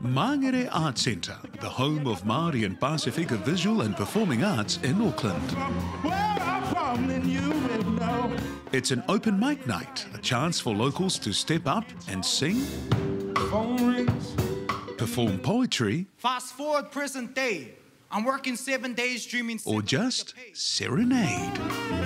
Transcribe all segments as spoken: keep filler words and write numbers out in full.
Māngere Art Centre, the home of Māori and Pasifika visual and performing arts in Auckland. It's an open mic night, a chance for locals to step up and sing, perform poetry, fast forward present day. I'm working seven days dreaming, or just serenade.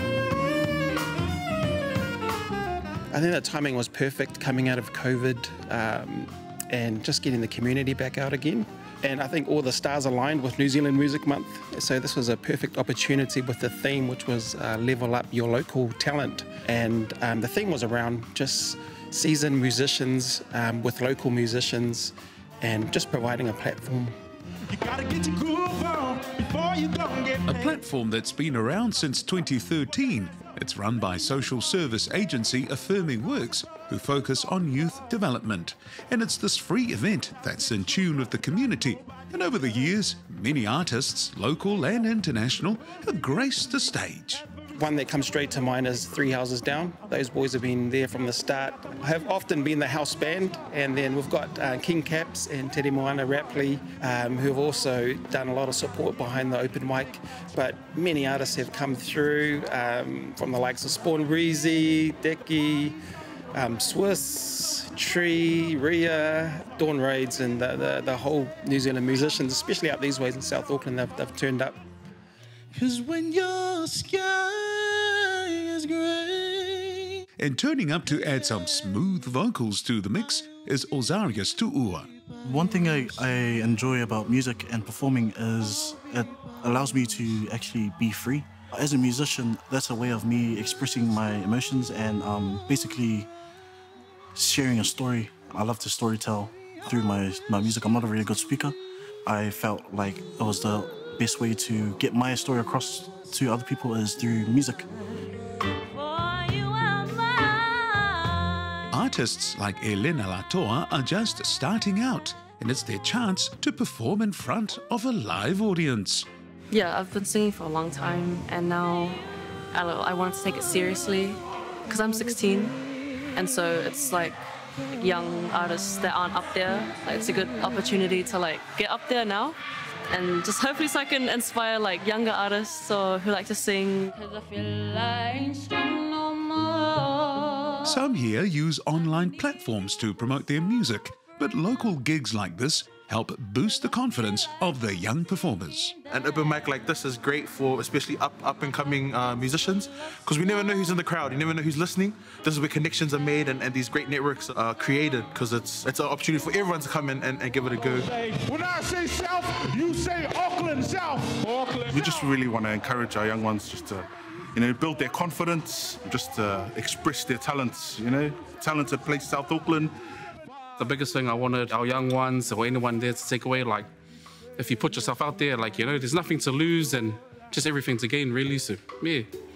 I think the timing was perfect coming out of COVID um, and just getting the community back out again. And I think all the stars aligned with New Zealand Music Month. So this was a perfect opportunity with the theme, which was uh, level up your local talent. And um, the theme was around just seasoned musicians um, with local musicians and just providing a platform. You gotta get your groove on before you don't get paid. A platform that's been around since twenty thirteen. It's run by social service agency Affirming Works, who focus on youth development. And it's this free event that's in tune with the community. And over the years, many artists, local and international, have graced the stage. One that comes straight to mind is Three Houses Down. Those boys have been there from the start. Have often been the house band, and then we've got uh, King Caps and Te Moana Rapley, um, who have also done a lot of support behind the open mic. But many artists have come through, um, from the likes of Spawn Breezy, Deki, um, Swiss, Tree, Ria, Dawn Raids, and the, the, the whole New Zealand musicians, especially up these ways in South Auckland, they've, they've turned up. Cause when your sky is grey. And turning up to add some smooth vocals to the mix is Ozarius Tu'ua. One thing I, I enjoy about music and performing is it allows me to actually be free. As a musician, that's a way of me expressing my emotions and um, basically sharing a story. I love to storytell through my, my music. I'm not a really good speaker. I felt like it was the best way to get my story across to other people is through music. Artists like Elena Latoa are just starting out, and it's their chance to perform in front of a live audience. Yeah, I've been singing for a long time, and now I, I want to take it seriously because I'm sixteen, and so it's like young artists that aren't up there. Like, it's a good opportunity to like get up there now. And just hopefully so I can inspire like younger artists or who like to sing. Some here use online platforms to promote their music, but local gigs like this help boost the confidence of the young performers. An open mic like this is great for especially up, up and coming uh, musicians, because we never know who's in the crowd, you never know who's listening. This is where connections are made and, and these great networks are created, because it's it's an opportunity for everyone to come in and, and give it a go. When I say South, you say Auckland South. Auckland. We just really want to encourage our young ones just to, you know, build their confidence, just to express their talents, you know. Talented place, South Auckland. The biggest thing I wanted our young ones or anyone there to take away, like, if you put yourself out there, like, you know, there's nothing to lose and just everything to gain, really. So, yeah.